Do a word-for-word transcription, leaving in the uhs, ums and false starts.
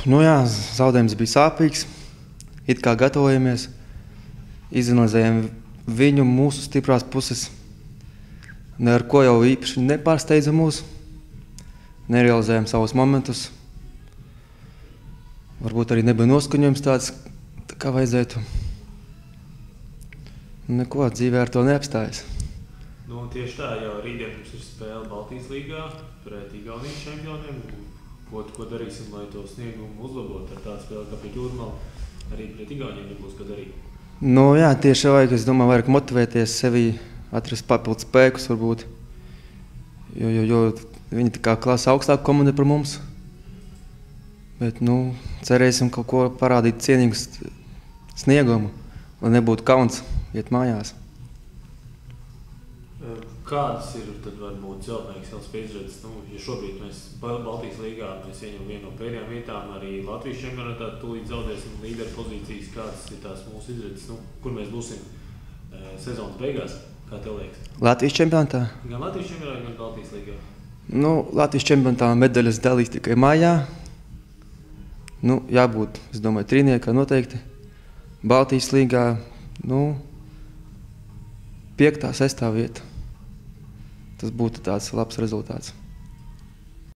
Nu jā, zaudējums bija sāpīgs. It kā gatavojamies, izanalizējam viņu, mūsu stiprās puses. Ne ar ko jau īpaši nepārsteidza mūs. Nerealizējam savus momentus. Varbūt arī nebija noskaņojums tāds, tā kā vajadzētu. Neko, dzīvē ar to neapstājas. Nu, tieši tā, jau rītdien mums ir spēle Baltijas līgā pret Igaunijas čempioniem. Ko, ko darīsim, lai to sniegumu uzlabotu ar tādu spēli, kā pret Jūrmalu, arī pret Igauniem nebūs, ko darīt? Nu jā, tieši vajag, es domāju, vairāk motivēties sevi, atrast papildus spēkus varbūt. Jo, jo, jo viņi tā kā klasa augstāku komanda par mums. Bet, nu, cerēsim kaut ko parādīt cienīgu sniegumu, lai nebūtu kauns iet mājās. Kādas ir tad varbūt celtnieks savas piedzredzes? Nu, ja šobrīd mēs Baltijas līgā mēs ieņem vienu no pēdējām vietām, arī Latvijas čempionātā tūlīt zaudēsim līderu pozīcijas. Kādas ir tās mūsu izredzes? Nu, kur mēs būsim e, sezonas beigās? Kā tev liekas? Latvijas čempionātā? Gan Latvijas čempionātā, gan Baltijas līgā? Nu, Latvijas čempionātā medaļas dalīs tikai mājā. Nu, jābūt, es domāju, trīniekā noteikti. Baltijas līgā, nu, piektā, sestā vieta. Tas būtu tāds labs rezultāts.